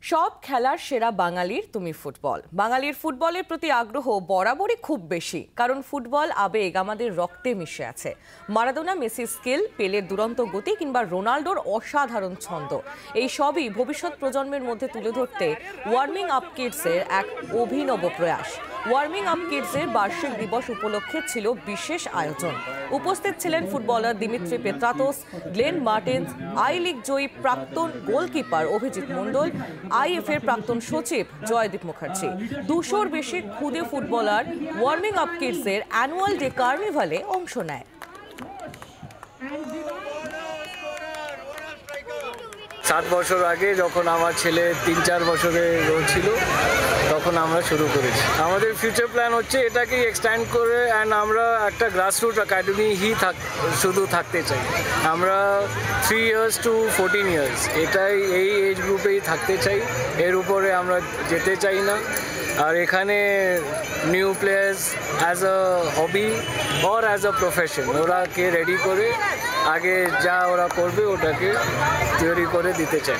সব খেলার সেরা বাঙালির তুমি ফুটবল। বাঙালির ফুটবলের প্রতি আগ্রহ বরাবরই খুব বেশি, কারণ ফুটবল আবেগ আমাদের রক্তে মিশে আছে। মারাদোনা, মেসির স্কিল, পেলের দুরন্ত গতি কিংবা রোনাল্ডোর অসাধারণ ছন্দ, এই সবই ভবিষ্যৎ প্রজন্মের মধ্যে তুলে ধরতে ওয়ার্মিং আপ কিডসের এক অভিনব প্রয়াস। ওয়ার্মিং আপ কিডসের বার্ষিক দিবস উপলক্ষে ছিল বিশেষ আয়োজন। উপস্থিত ছিলেন footballer Dimitri Petratos, Glen Martins, I league জয়ী প্রাক্তন গোলকিপার অভিজিৎ মণ্ডল, আইএফ এর প্রাক্তন সচিব জয়দীপ মুখার্জি। 200-র বেশি খুদে ফুটবলার ওয়ার্মিং আপ কিডসের অ্যানুয়াল ডে কার্নিভালে অংশ নেয়। 7 বছর আগে যখন আমার ছেলে 3-4 বছরের ছিল, তখন আমরা শুরু করেছি। আমাদের ফিউচার প্ল্যান হচ্ছে এটাকেই এক্সট্যান্ড করে, অ্যান্ড আমরা একটা গ্রাসরুট একাডেমি শুধু থাকতে চাই। আমরা 3 years to 14 years এটাই, এই এজ গ্রুপেই থাকতে চাই। এর উপরে আমরা যেতে চাই না। আর এখানে new players as a hobby or as a profession ওরাকে রেডি করে আগে যা ওরা করবে ওটাকে তৈরি করে দিতে চাই।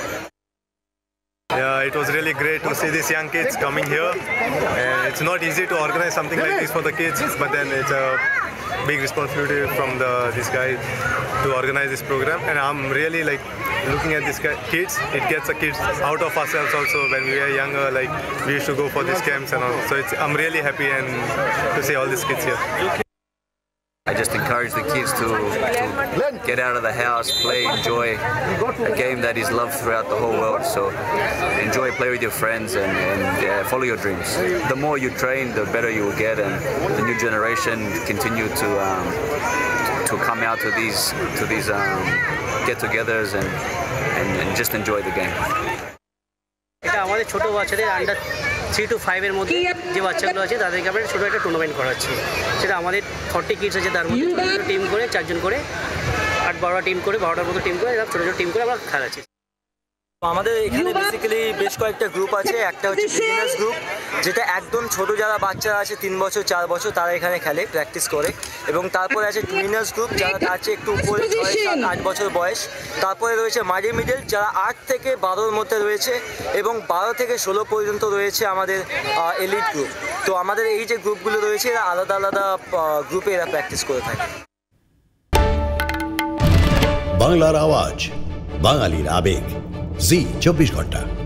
Yeah, it was really great to see these young kids coming here, and it's not easy to organize something like this for the kids, but then it's a big responsibility from this guy to organize this program, and I'm really looking at these kids. It gets the kids out of ourselves also. When we were younger, we used to go for these camps and all, so I'm really happy and to see all these kids here. I just encourage the kids to get out of the house, play, enjoy a game that is loved throughout the whole world. So enjoy, play with your friends, and follow your dreams. The more you train, the better you will get, and the new generation continue to come out to these get-togethers and just enjoy the game. এটা আমাদের ছোট বাচ্চাদের under 3 to 5 এর মধ্যে যে বাচ্চাগুলো আছে তাদেরকে আমরা ছোটো একটা টুর্নামেন্ট করাচ্ছি। সেটা আমাদের 40 কিডস আছে, তার মধ্যে ছোটো ছোটো টিম করে 4 জন করে 8-12টা টিম করে 12টার মতো টিম করে ছোটো ছোটো টিম করে আমরা খেলাচ্ছি। আমাদের এখানে বেসিক্যালি বেশ কয়েকটা গ্রুপ আছে। একটা হচ্ছে বিগিনার্স গ্রুপ, যেটা একদম ছোট যারা বাচ্চারা আছে 3 বছর 4 বছর তারা এখানে খেলে, প্র্যাকটিস করে। এবং তারপরে আছে টুইনার্স গ্রুপ, যারা তার চেয়ে একটু উপরে 6-7-8 বছর বয়স। তারপরে রয়েছে মাঝে মিডল, যারা 8 থেকে 12-র মধ্যে রয়েছে, এবং 12 থেকে 16 পর্যন্ত রয়েছে আমাদের এলিট গ্রুপ। তো আমাদের এই যে গ্রুপগুলো রয়েছে এরা আলাদা আলাদা গ্রুপে এরা প্র্যাকটিস করে থাকে। বাংলার আওয়াজ, বাঙালির আবেগ, জি 24 ঘন্টা।